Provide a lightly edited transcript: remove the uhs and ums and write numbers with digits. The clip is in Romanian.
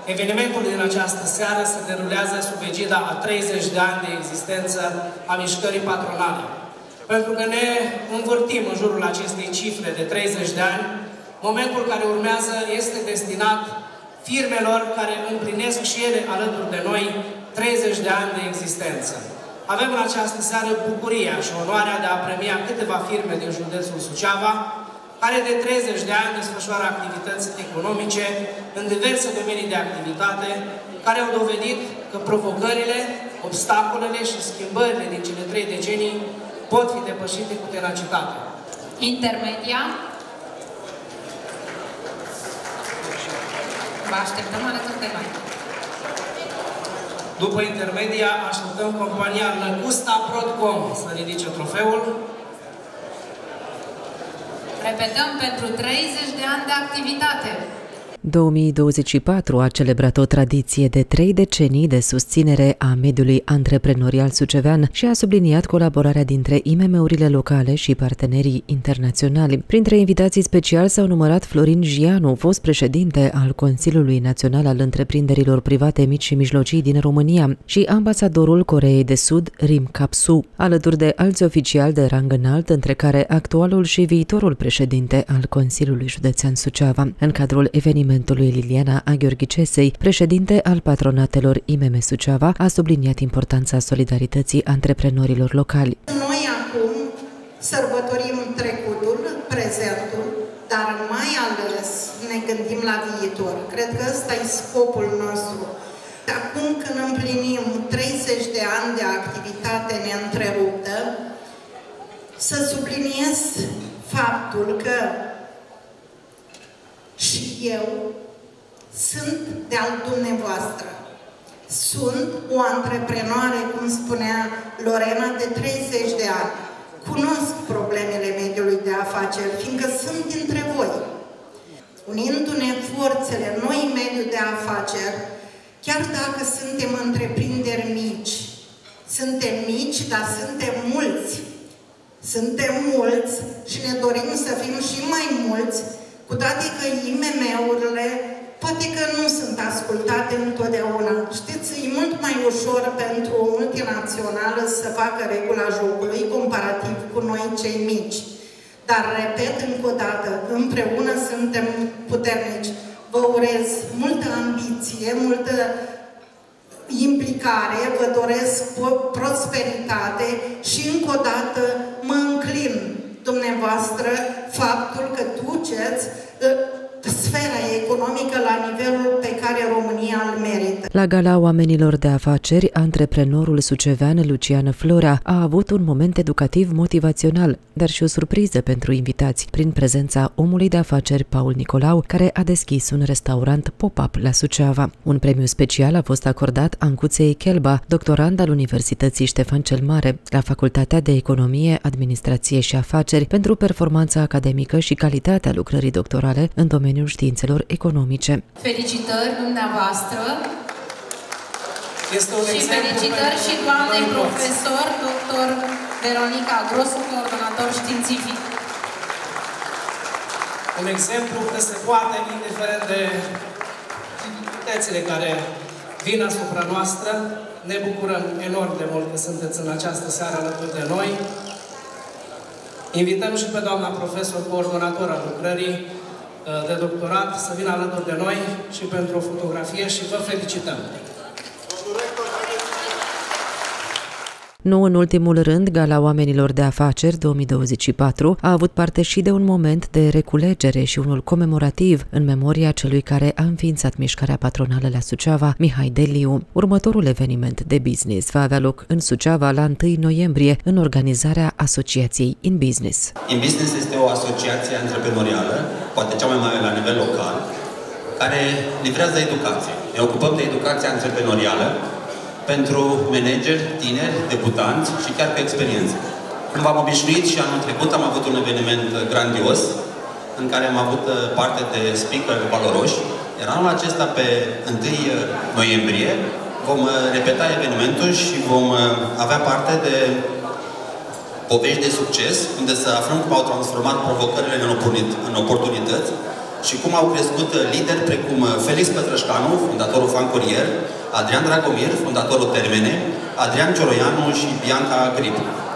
Evenimentul din această seară se derulează sub egida a 30 de ani de existență a mișcării patronale. Pentru că ne învârtim în jurul acestei cifre de 30 de ani, momentul care urmează este destinat firmelor care împlinesc și ele alături de noi 30 de ani de existență. Avem în această seară bucuria și onoarea de a premia câteva firme din județul Suceava, care de 30 de ani desfășoară activități economice în diverse domenii de activitate, care au dovedit că provocările, obstacolele și schimbările din cele 3 decenii pot fi depășite cu tenacitate. Intermedia. Vă așteptăm alături de noi. După intermedia, așteptăm compania Lăgusta Prodcom să ridice trofeul. Repetăm, pentru 30 de ani de activitate. 2024 a celebrat o tradiție de 3 decenii de susținere a mediului antreprenorial sucevean și a subliniat colaborarea dintre IMM-urile locale și partenerii internaționali. Printre invitații speciali s-au numărat Florin Gianu, fost președinte al Consiliului Național al Întreprinderilor Private Mici și Mijlocii din România, și ambasadorul Coreei de Sud, Rim Kap-su, alături de alți oficiali de rang înalt, între care actualul și viitorul președinte al Consiliului Județean Suceava. În cadrul evenimentului, Liliana Agheorghicesei, președinte al patronatelor IMM Suceava, a subliniat importanța solidarității antreprenorilor locali. Noi acum sărbătorim trecutul, prezentul, dar mai ales ne gândim la viitor. Cred că ăsta e scopul nostru. Acum când împlinim 30 de ani de activitate neîntreruptă, să subliniez faptul că și eu sunt de-al dumneavoastră. Sunt o antreprenoare, cum spunea Lorena, de 30 de ani. Cunosc problemele mediului de afaceri, fiindcă sunt dintre voi. Unindu-ne forțele, noi mediu de afaceri, chiar dacă suntem întreprinderi mici, suntem mici, dar suntem mulți. Suntem mulți și ne dorim să fim și mai mulți, cu toate că IMM-urile poate că nu sunt ascultate întotdeauna. Știți, e mult mai ușor pentru o multinațională să facă regula jocului comparativ cu noi cei mici. Dar, repet încă o dată, împreună suntem puternici. Vă urez multă ambiție, multă implicare, vă doresc prosperitate și încă o dată mă înclin dumneavoastră faptul că duceți sfera economică la nivelul pe care România îl merită. La Gala Oamenilor de Afaceri, antreprenorul sucevean Lucian Florea a avut un moment educativ motivațional, dar și o surpriză pentru invitați, prin prezența omului de afaceri Paul Nicolau, care a deschis un restaurant pop-up la Suceava. Un premiu special a fost acordat Ancuței Chelba, doctorand al Universității Ștefan cel Mare, la Facultatea de Economie, Administrație și Afaceri, pentru performanța academică și calitatea lucrării doctorale în domeniul științelor economice. Felicitări dumneavoastră și felicitări și doamnei profesor, dr. Veronica Grosu, coordonator științific. Un exemplu că se poate, indiferent de dificultățile care vin asupra noastră. Ne bucurăm enorm de mult că sunteți în această seară alături de noi. Invităm și pe doamna profesor, coordonator al lucrării de doctorat, să vină alături de noi și pentru o fotografie și vă felicităm! Nu în ultimul rând, Gala Oamenilor de Afaceri 2024 a avut parte și de un moment de reculegere și unul comemorativ în memoria celui care a înființat mișcarea patronală la Suceava, Mihai Deliu. Următorul eveniment de business va avea loc în Suceava la 1 noiembrie în organizarea Asociației In Business. In Business este o asociație antreprenorială, poate cea mai mare la nivel local, care livrează educație. Ne ocupăm de educația antreprenorială pentru manageri, tineri, debutanți și chiar cu experiență. Când v-am obișnuit și anul trecut am avut un eveniment grandios în care am avut parte de speaker valoroși. Iar anul acesta, pe 1 noiembrie, vom repeta evenimentul și vom avea parte de povești de succes, unde să aflăm cum au transformat provocările în oportunități și cum au crescut lideri precum Felix Pătrășcanu, fondatorul Fan Courier, Adrian Dragomir, fondatorul Termene, Adrian Cioroianu și Bianca Grip.